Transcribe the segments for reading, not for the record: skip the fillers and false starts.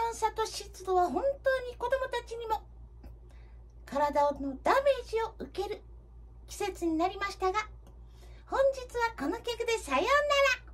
温差と湿度は本当に子どもたちにも体のダメージを受ける季節になりましたが、本日はこの曲でさようなら。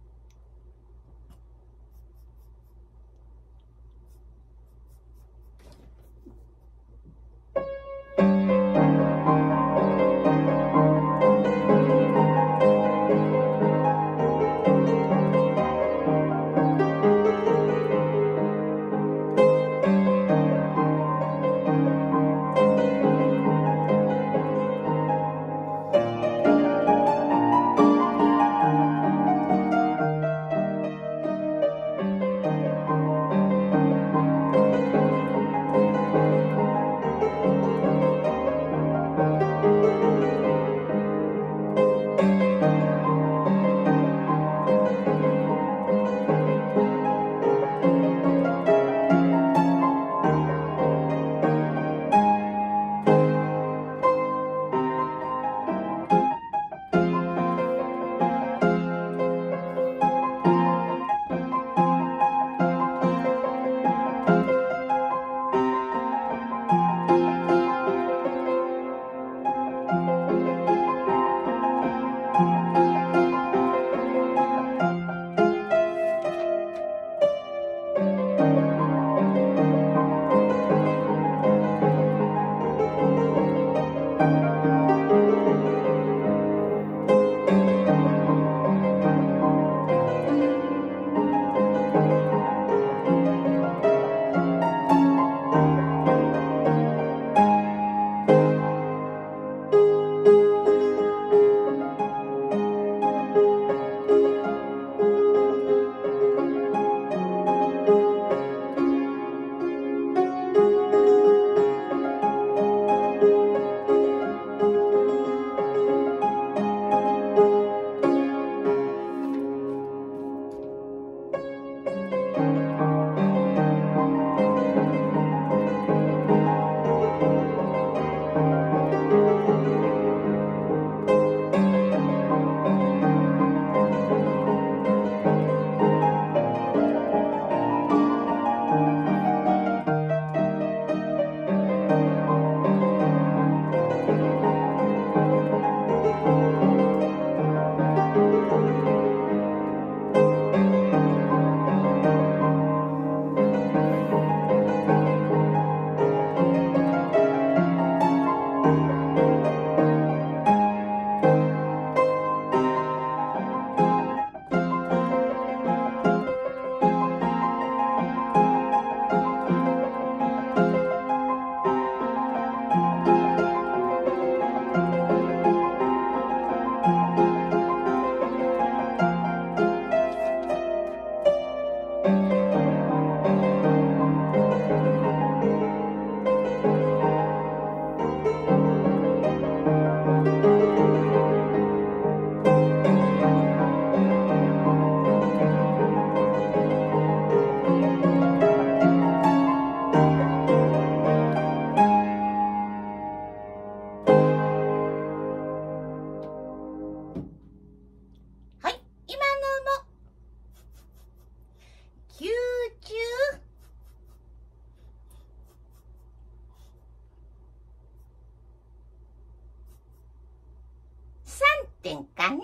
点かな。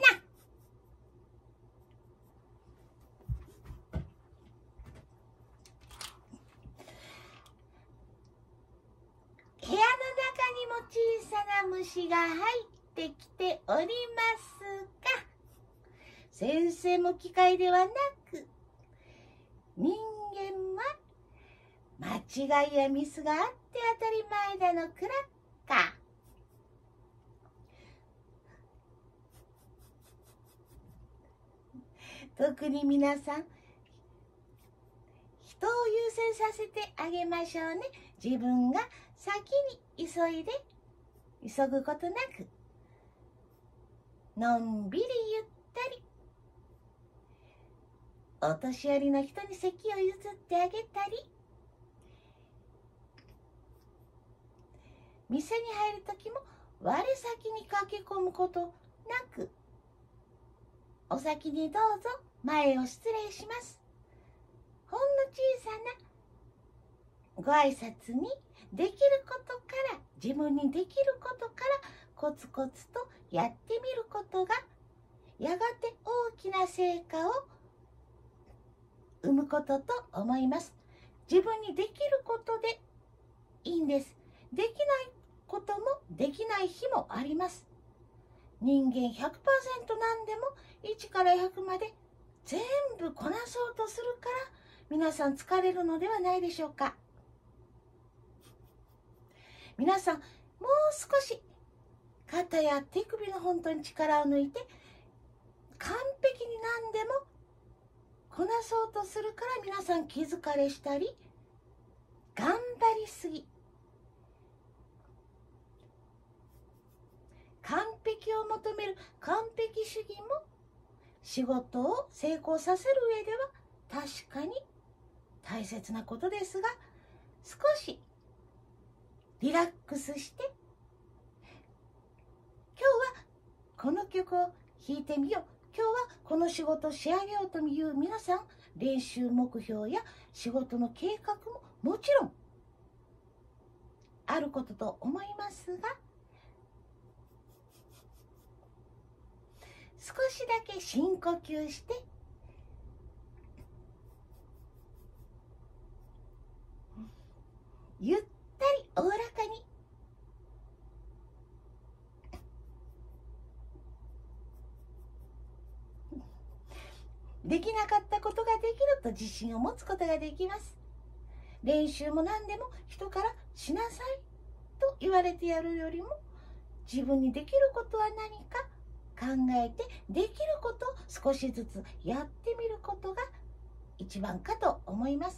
部屋の中にも小さな虫が入ってきておりますが、先生も機械ではなく、人間は間違いやミスがあって当たり前だのクラッカー。特に皆さん、人を優先させてあげましょうね。自分が先に急ぐことなく、のんびりゆったり、お年寄りの人に席を譲ってあげたり、店に入るときも我先に駆け込むことなく、お先にどうぞ、前を失礼します。ほんの小さなご挨拶にできることから、自分にできることからコツコツとやってみることが、やがて大きな成果を生むことと思います。自分にできることでいいんです。できないこともできない日もあります。人間 100% なんでも1から100まで全部こなそうとするから皆さん疲れるのではないでしょうか。皆さんもう少し肩や手首の本当に力を抜いて完璧に何でもこなそうとするから皆さん気疲れしたり頑張りすぎ、完璧を求める完璧主義も仕事を成功させる上では確かに大切なことですが、少しリラックスして今日はこの曲を弾いてみよう、今日はこの仕事を仕上げようという皆さん、練習目標や仕事の計画ももちろんあることと思いますが、少しだけ深呼吸してゆったりおおらかにできなかったことができると自信を持つことができます。練習も何でも人からしなさいと言われてやるよりも、自分にできることは何か考えてできることを少しずつやってみることが一番かと思います。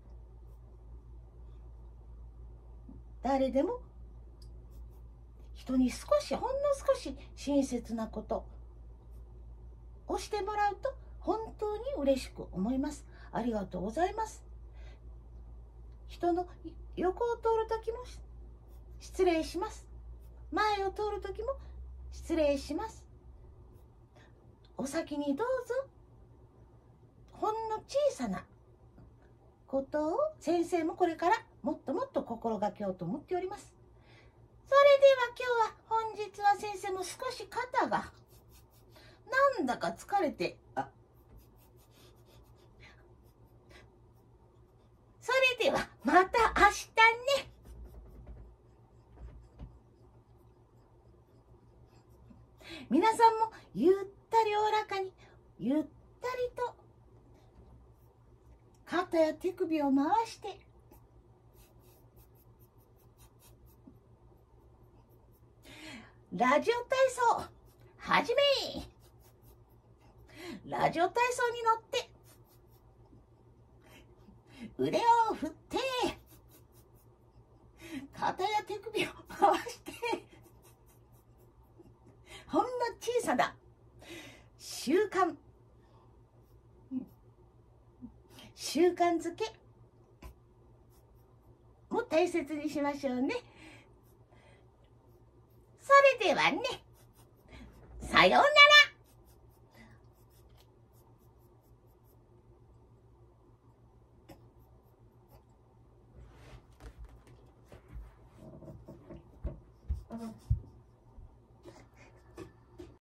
誰でも人に少し、ほんの少し親切なことをしてもらうと本当に嬉しく思います。ありがとうございます。人の横を通るときも失礼します。前を通るときも失礼します。お先にどうぞ。ほんの小さなことを先生もこれからもっともっと心がけようと思っております。それでは今日は本日は先生も少し肩がなんだか疲れて、それではまた明日ね。皆さんもゆったりおおらかに、ゆったりと肩や手首を回してラジオ体操始め。ラジオ体操に乗って腕を振って肩や手首を回してほんの小さな習慣づけも大切にしましょうね。それではね、さようなら。うん